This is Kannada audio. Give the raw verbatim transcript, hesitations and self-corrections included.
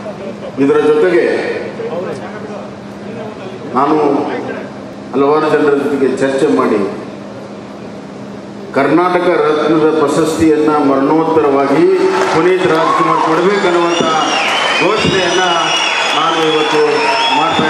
ಇದರ ಜೊತೆಗೆ ನಾನು ಹಲವಾರು ಜನರ ಜೊತೆಗೆ ಚರ್ಚೆ ಮಾಡಿ ಕರ್ನಾಟಕ ರತ್ನದ ಪ್ರಶಸ್ತಿಯನ್ನು ಮರಣೋತ್ತರವಾಗಿ ಪುನೀತ್ ರಾಜ್ಕುಮಾರ್ ಕೊಡಬೇಕನ್ನುವಂಥ ಘೋಷಣೆಯನ್ನು ನಾನು ಇವತ್ತು ಮಾಡ್ತಾ